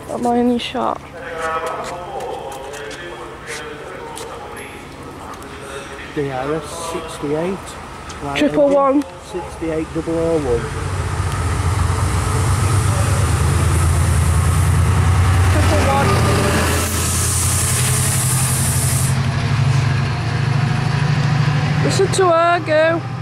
Am I any shot? DRS 68. Right, 111. 68001. 111. Listen to her go.